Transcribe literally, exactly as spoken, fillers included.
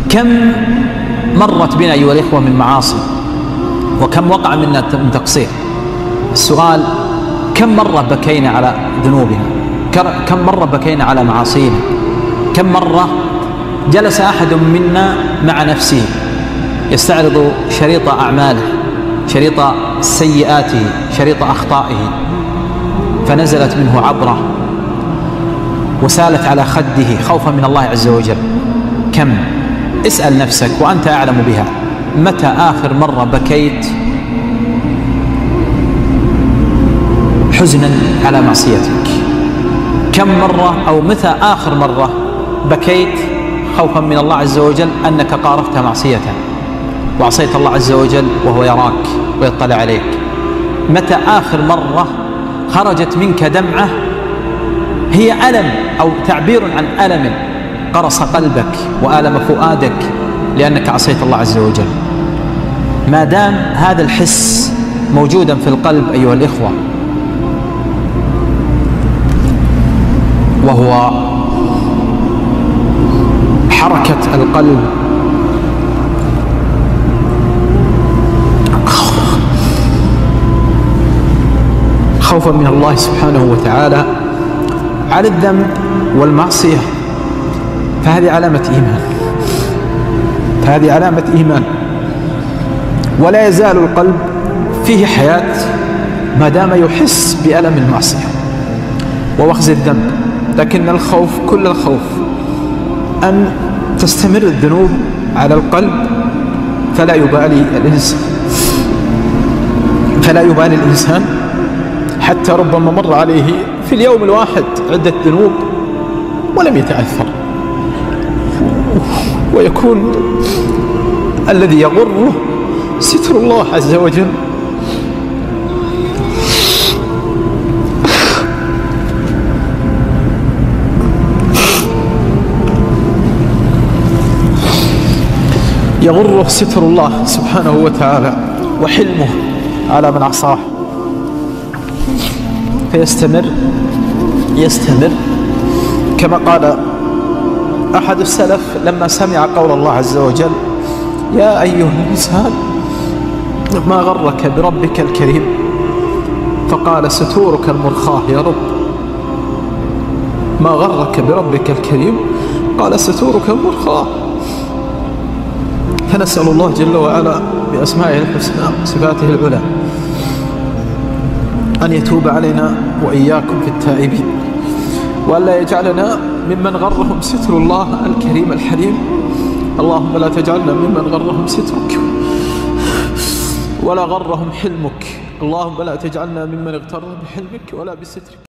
كم مرت بنا أيها الإخوة من معاصي، وكم وقع منا من تقصير. السؤال: كم مرة بكينا على ذنوبنا؟ كم مرة بكينا على معاصينا؟ كم مرة جلس أحد منا مع نفسه يستعرض شريط أعماله، شريط سيئاته، شريط أخطائه، فنزلت منه عبرة وسالت على خده خوفا من الله عز وجل؟ كم؟ اسأل نفسك وأنت أعلم بها. متى آخر مرة بكيت حزنا على معصيتك؟ كم مرة أو متى آخر مرة بكيت خوفا من الله عز وجل أنك قارفت معصية وعصيت الله عز وجل وهو يراك ويطلع عليك؟ متى آخر مرة خرجت منك دمعة هي ألم أو تعبير عن ألم قرص قلبك وآلم فؤادك لأنك عصيت الله عز وجل؟ ما دام هذا الحس موجودا في القلب أيها الإخوة، وهو حركة القلب خوفا من الله سبحانه وتعالى على الذنب والمعصية، فهذه علامة إيمان، فهذه علامة إيمان. ولا يزال القلب فيه حياة ما دام يحس بألم المعصية ووخز الذنب، لكن الخوف كل الخوف أن تستمر الذنوب على القلب فلا يبالي الإنسان فلا يبالي الإنسان حتى ربما مر عليه في اليوم الواحد عدة ذنوب ولم يتأثر، ويكون الذي يغره ستر الله عز وجل. يغره ستر الله سبحانه وتعالى وحلمه على من عصاه، فيستمر يستمر كما قال أحد السلف لما سمع قول الله عز وجل: يا أيها الإنسان ما غرك بربك الكريم، فقال: ستورك المرخاه يا رب. ما غرك بربك الكريم، قال: ستورك المرخاه. فنسأل الله جل وعلا بأسمائه الحسنى وصفاته العلى أن يتوب علينا وإياكم في التائبين، وأن لا يجعلنا ممن غرهم ستر الله الكريم الحليم. اللهم لا تجعلنا ممن غرهم سترك ولا غرهم حلمك. اللهم لا تجعلنا ممن اغتر بحلمك ولا بسترك.